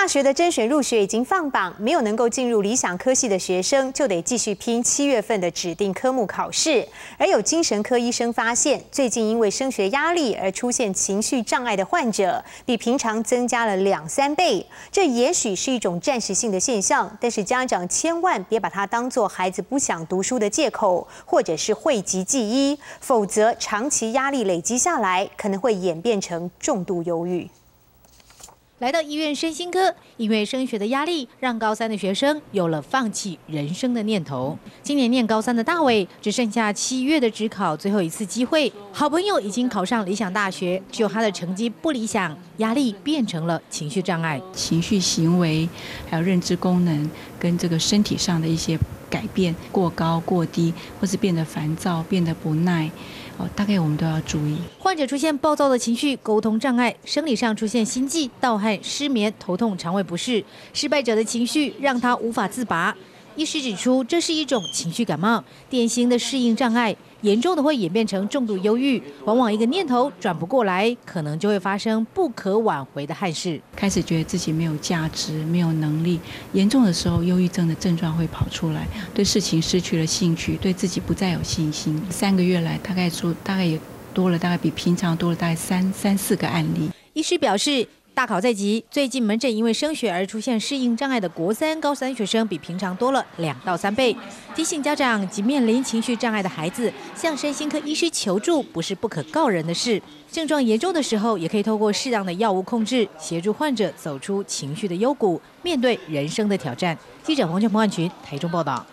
大学的甄选入学已经放榜，没有能够进入理想科系的学生，就得继续拼7月份的指定科目考试。而有精神科医生发现，最近因为升学压力而出现情绪障碍的患者，比平常增加了2-3倍。这也许是一种暂时性的现象，但是家长千万别把它当作孩子不想读书的借口，或者是讳疾忌医，否则长期压力累积下来，可能会演变成重度忧郁。 来到医院身心科，因为升学的压力，让高3的学生有了放弃人生的念头。今年念高3的大伟，只剩下7月的指考最后一次机会。好朋友已经考上理想大学，只有他的成绩不理想，压力变成了情绪障碍。 情绪行为，还有认知功能跟这个身体上的一些改变，过高过低，或是变得烦躁、变得不耐。 大概我们都要注意。 患者出现暴躁的情绪、沟通障碍，生理上出现心悸、盗汗、失眠、头痛、肠胃不适。失败者的情绪让他无法自拔。医师指出，这是一种情绪感冒，典型的适应障碍，严重的会演变成重度忧郁。往往一个念头转不过来，可能就会发生不可挽回的憾事。 开始觉得自己没有价值、没有能力，严重的时候，忧郁症的症状会跑出来，对事情失去了兴趣，对自己不再有信心。3个月来，大概也多了，大概比平常多了大概3-4个案例。 医师表示。 大考在即，最近门诊因为升学而出现适应障碍的国3、高3学生比平常多了2到3倍。提醒家长及面临情绪障碍的孩子，向身心科医师求助不是不可告人的事。症状严重的时候，也可以透过适当的药物控制，协助患者走出情绪的幽谷，面对人生的挑战。记者黄俊鹏、万群台中报道。